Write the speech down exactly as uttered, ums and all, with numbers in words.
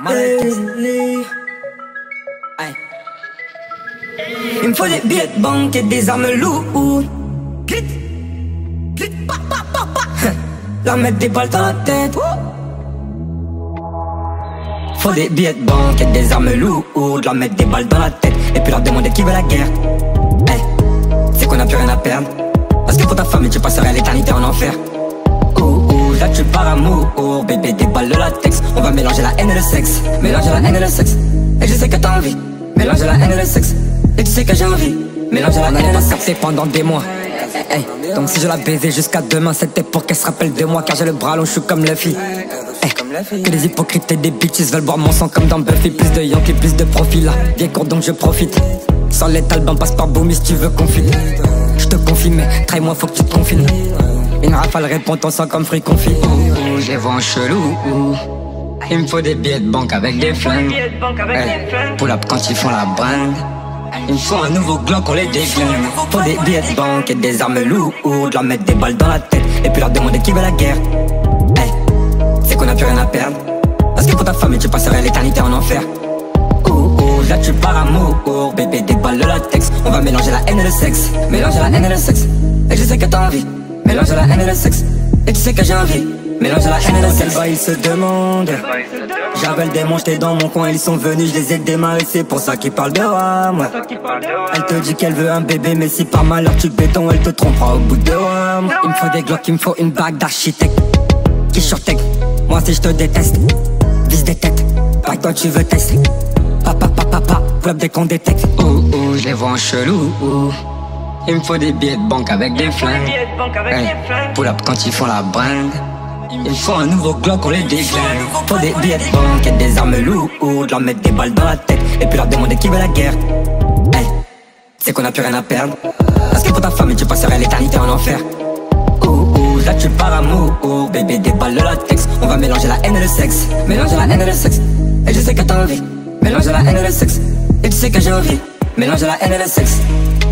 Il me faut des billets de banque et des armes lourdes. Clit, clit, pa, pa, pa, pa. Leur mettre des balles dans la tête. Faut des billets de banque et des armes lourdes. Leur mettre des balles dans la tête et puis leur demander qui veut la guerre. Hey, c'est qu'on a plus rien à perdre. Parce que pour ta famille tu passerais l'éternité en enfer. Ouh, ouh, là tu pars amour. Bébé des balles de latex. On va mélanger la haine et le sexe. Mélanger la haine et le sexe. Et je sais que t'as envie. Mélanger la haine et le sexe. Et tu sais que j'ai envie. Mélanger la haine et le sexe. Pendant des mois. Hey, donc si je la baisais jusqu'à demain, c'était pour qu'elle se rappelle de moi. Car j'ai le bras long, je suis comme Luffy. Hey, que les hypocrites et des bitches veulent boire mon sang comme dans Buffy. Plus de Yankee, plus de profil là. Bien court donc je profite. Sans les talbans, passe par Boomy si tu veux qu'on file. Je te confie mais trahis-moi faut que tu te confiles. Une rafale répond ton sang comme fruit confit. Ouh, je les vois en chelou. Ouh. Il me faut des billets de banque avec des flingues. Hey, pull up quand ils font la bringue. Il me faut un nouveau Glock, on les déglingue. Faut des billets de banque et des armes lourdes. Leur mettre des balles dans la tête et puis leur demander qui veut la guerre. Hey, c'est qu'on a plus rien à perdre. Parce que pour ta famille tu passerais l'éternité en enfer. Ouh, ouh, là tu pars amour. Bébé des balles de latex. On va mélanger la haine et le sexe. Mélanger la haine et le sexe. Et je sais que t'as envie. Mélanger la haine et le sexe. Et tu sais que j'ai envie. Mélange la haine et le sexe. Ils se demandent. J'avais le démon, j'étais dans mon coin, ils sont venus, je les ai démarrés, c'est pour ça qu'ils parlent de roi, moi. Elle te dit qu'elle veut un bébé, mais si par malheur tu béton, elle te trompera au bout de roi. Il me faut des glocks, il me faut une bague d'architecte. Qui surtech, moi si je te déteste. Vise des têtes, pas que toi tu veux tester. Papa, papa, papa, club dès qu'on détecte. Ouh, ouh, je les vois en chelou, ouh. Il me faut des billets de banque avec des flingues. Hey, pull up quand ils font la bringue. Il me faut un nouveau Glock, on les déglingue. Faut des billets de banque et des armes lourdes. Leur mettre des balles dans la tête et puis leur demander qui veut la guerre. Hey, c'est qu'on a plus rien à perdre. Parce que pour ta famille tu passerais l'éternité en enfer. Ouh, ouh, là tu pars amour. Bébé des balles de latex. On va mélanger la haine et le sexe. Mélanger la haine et le sexe. Et je sais que t'as envie. Mélanger la haine et le sexe. Et tu sais que j'ai envie. Mélanger la haine et le sexe.